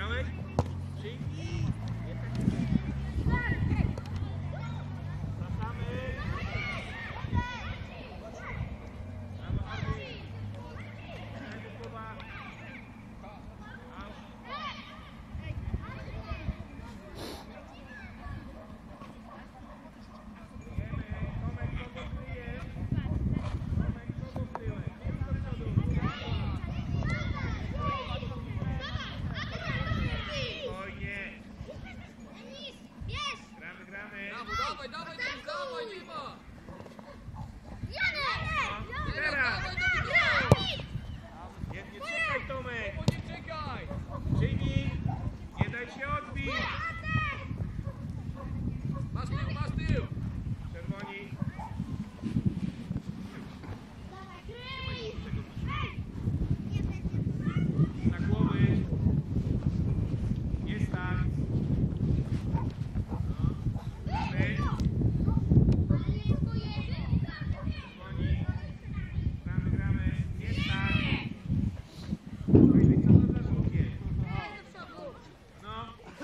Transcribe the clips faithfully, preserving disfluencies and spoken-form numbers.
Widziałeś? Przyjmij! Wracamy! Brawo, Arwi! Dajmy słowa! Dawaj, dawaj, dawaj, nie ma! Nie, nie czekaj, Tomek! Nie czekaj! Przyjmij! Nie daj się odbić! Masz tył, masz tył! Czerwoni! Na głowy! Nie stać! Gramy! Gramy, gramy! Nie stać! Wycofam za żółkie! No!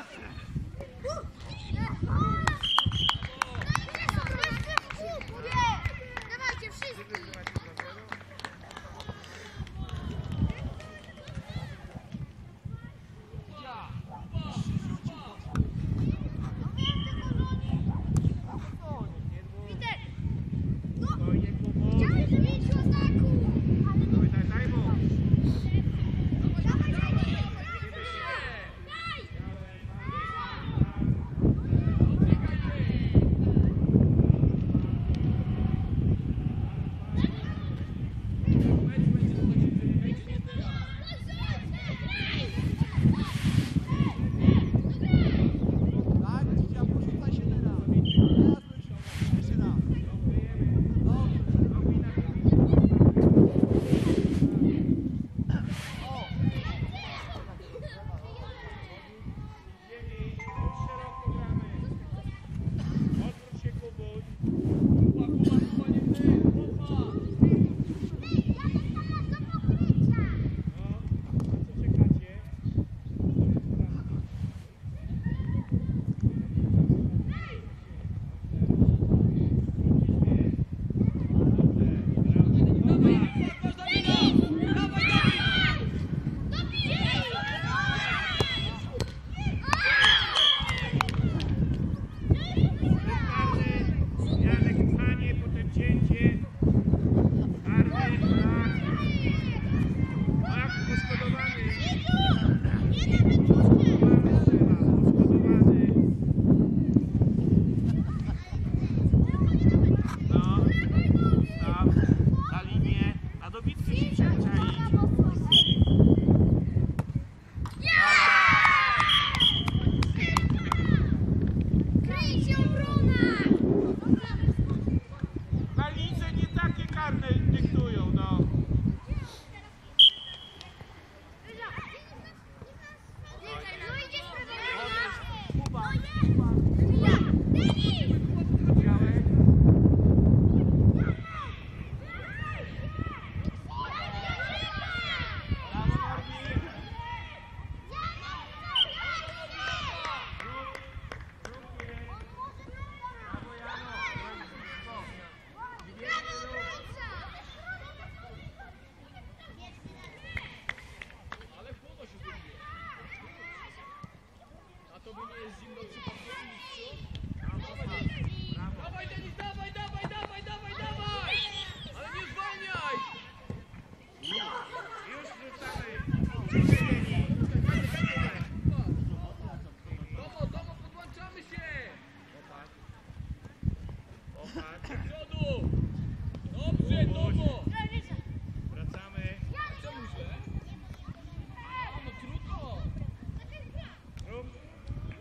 Dawajcie wszyscy! Spokojnie, Kubo! Chciałeś zmienić ataku! Dawaj, daj, daj mu! Dawaj, dawaj! Odwróć się, Kubuś! No, na co czekacie? Janek pchanie, potem cięcie. Karny, tak. Tak, poszkodowany. Poszkodowany. No, stop. Na linię. A do bitwy się przyzwyczaić. Kryjcie obrona! Na lidze nie takie karne dyktują, no. Widziałeś? Brawo, Norbi. Rób, rób je. Brawo, Jano. Ale chłodno się zrobiło. A to by nie jest zimno przypadkiem nic, co? Dawaj, Denis, dawaj, dawaj, dawaj, dawaj, dawaj! Ale nie zwalniaj! Już wrzucamy. Przyjdzieni. Tomo, Tomo, podłączamy się! Opat. Opat. Do przodu! Dobrze, Tomo! Wracamy. Czemu źle? A, no trudno! Rób.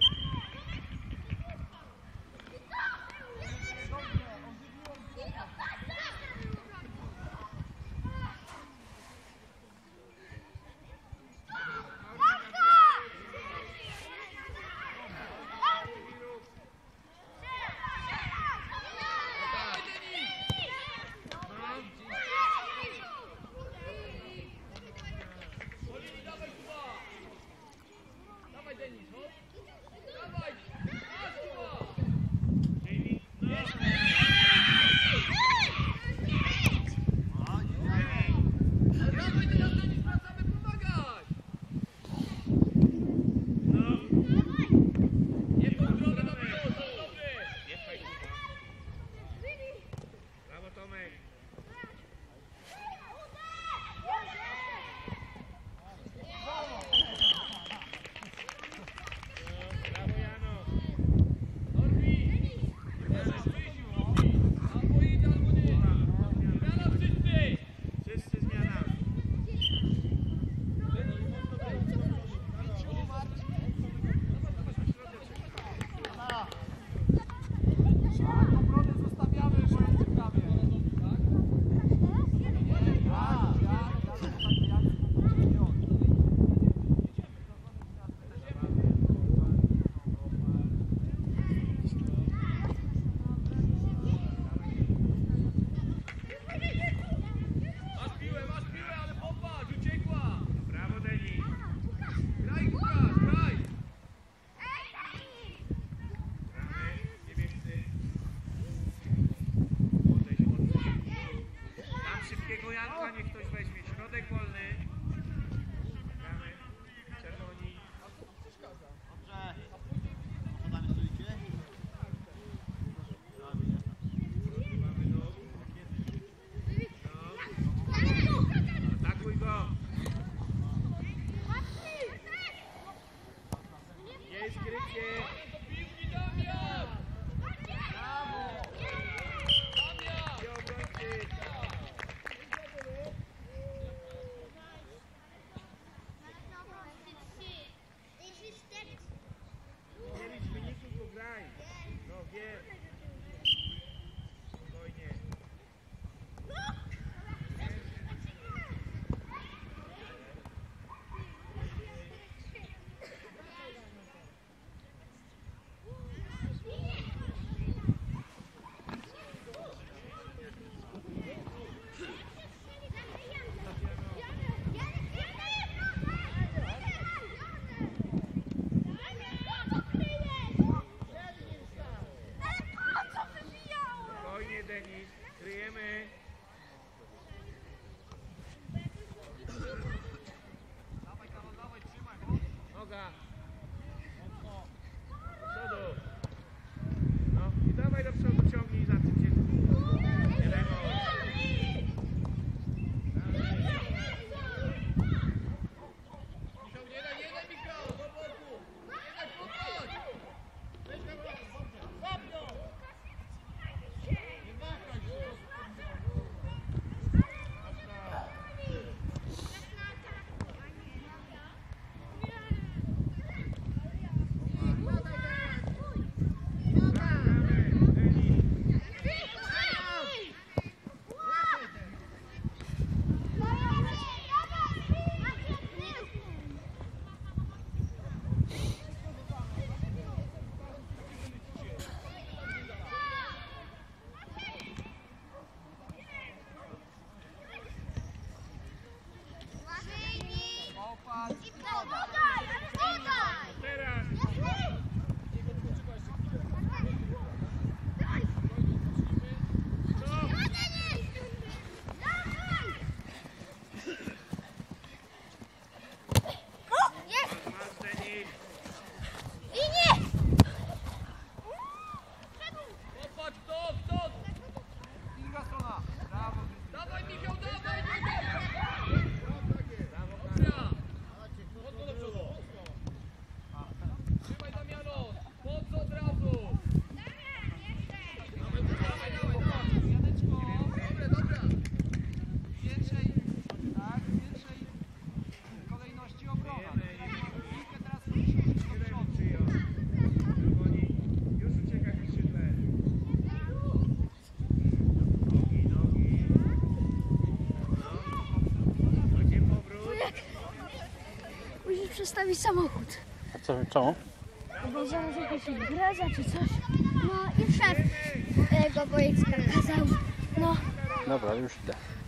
Dobrze! przestawić samochód. A co, czemu? Bo zaraz jakaś impreza czy coś. No i szef tego Wojtka kazał. No. Dobra, już idę.